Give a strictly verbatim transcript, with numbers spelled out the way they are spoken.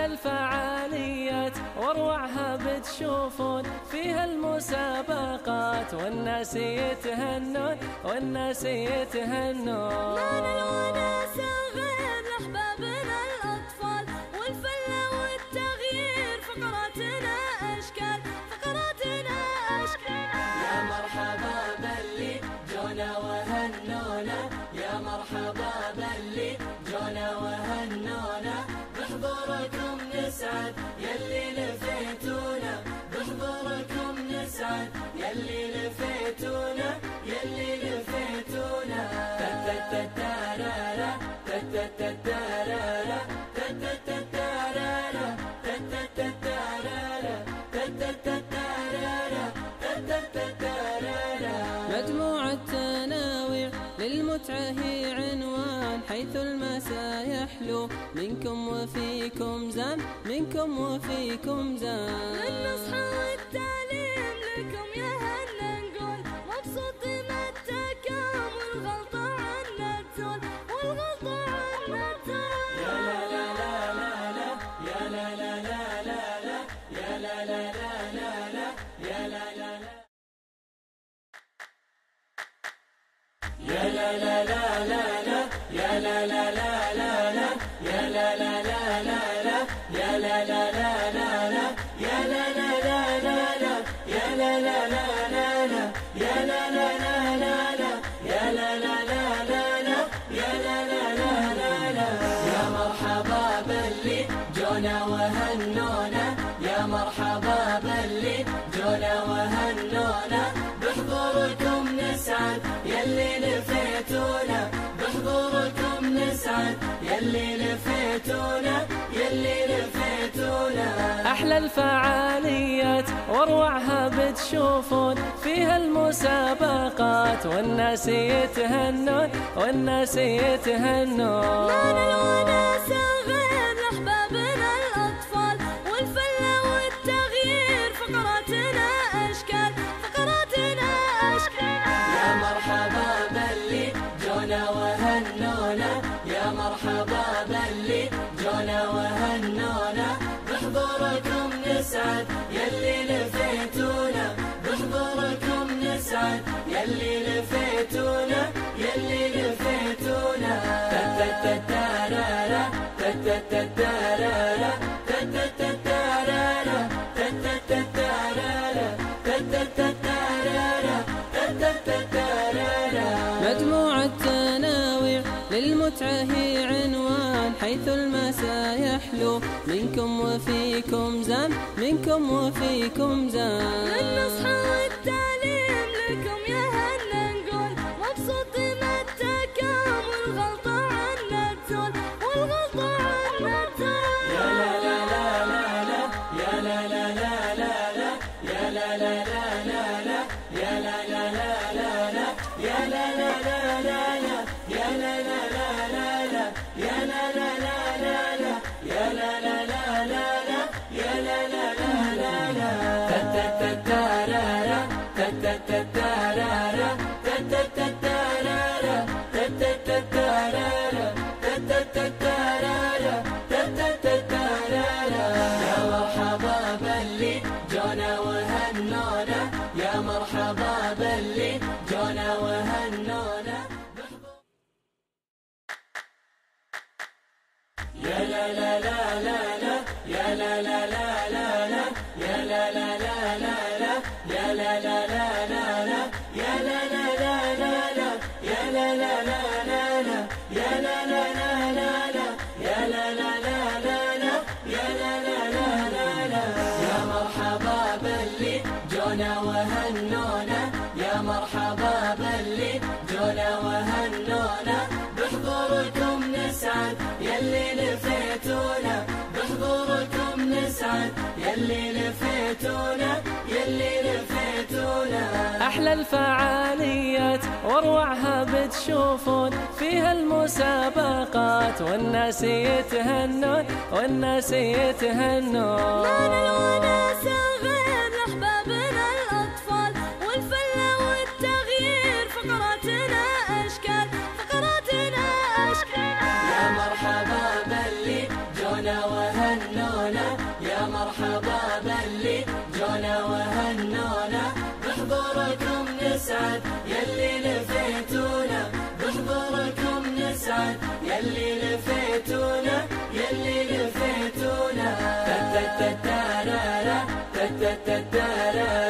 أحلى الفعاليات واروعها بتشوفون فيها المسابقات والناس يتهنون والناس يتهنون. ما للوناسة غير لأحبابنا الأطفال والفلة والتغيير فقراتنا أشكال فقراتنا أشكال. يا مرحبا باللي جونا وهنونا يا مرحبا باللي جونا وهنونا بحضوركم نسعد يلي لفيتونا بحضوركم نسعد يلي لفيتونا يلي لفيتونا. تتتتارارا تتتتارارا تتتتارارا تتتتارارا تتتتارارا تتتتارارا. مجموع التناوع للمتعة هي عنوان حيث المساء يحلو منكم وفيكم زان منكم وفيكم زان. للنصح والتعليم لكم يا هنا نقول مبسوط متكم والغلطة عنا تزول والغلطة عنا تزول. يا لا لا لا لا لا يا لا لا لا لا لا يا لا لا لا لا لا يا لا لا لا يا لا لا لا لا لا يا لا لا لا لا لا يا لا لا لا لا لا يا لا لا لا لا لا يا لا لا لا لا لا يا لا لا لا لا لا يا لا لا لا لا لا يا لا لا لا لا لا يا لا لا لا لا لا. يا مرحبا باللي جونا وهنونا يا مرحبا باللي جونا وهنونا بحضوركم نسعد يلي لفيتونا بحضوركم نسعد يلي لفيتونا يلي لفيتونا. أحلى الفعاليات واروعها بتشوفون فيها المسابقات والناس يتهنون والناس يتهنون. ما للوناسة غير لأحبابنا الأطفال والفلة والتغيير فقراتنا أشكال فقراتنا أشكال. يا مرحبا باللي جونا وهنونا يا مرحبا باللي جونا وهنونا بحضوركم نسعد يلي لفيتونا بحضوركم نسعد يلي لفيتونا يلي لفيتونا. تتتتارارا تتتتارارا تتتتارارا تتتتارارا تتتتارارا تتتتارارا. مجموع التناوع للمتعة هي عنوان حيث المساء يحلو منكم وفيكم زان منكم وفيكم زان. للنصح والتعليم لكم يا هنا نقول مبسوط متكم والغلطة عنا تزول والغلطة عنا تزول. يا لا لا لا لا لا يا لا لا لا لا لا يا لا لا لا لا لا يا لا لا لا لا لا يا لا لا لا لا لا يا لا لا لا لا لا يا لا لا لا لا لا يا لا لا لا لا لا يا لا لا لا لا لا. تتتتارارا تتتتارارا تتتتارارا تتتتارارا تتتتارارا تتتتارارا. يا مرحبا باللي جونا وهنونا يا مرحبا باللي جونا وهنونا يا لا لا لا لا لا يا لا لا لا لا لا يا لا لا لا لا لا يا لا لا لا لا لا يا لا لا لا لا لا يا لا لا لا لا لا يا لا لا لا لا لا يا لا لا لا لا لا يا لا لا لا لا لا. يا مرحبا باللي جونا وهنونا يا مرحبا باللي جونا وهنونا بحضوركم نسعد يلي لفيتونا بحضوركم نسعد يلي لفيتونا يلي لفيتونا. أحلى الفعاليات واروعها بتشوفون فيها المسابقات والناس يتهنون والناس يتهنون. ما للوناسة غير لأحبابنا الأطفال والفلة والتغيير فقراتنا أشكال فقراتنا أشكال. يا مرحبا باللي جونا وهنونا بحضوركم نسعد يلي لفيتونا، بحضوركم نسعد يلي لفيتونا، يلي لفيتونا. تتتتارارا تتتتارارا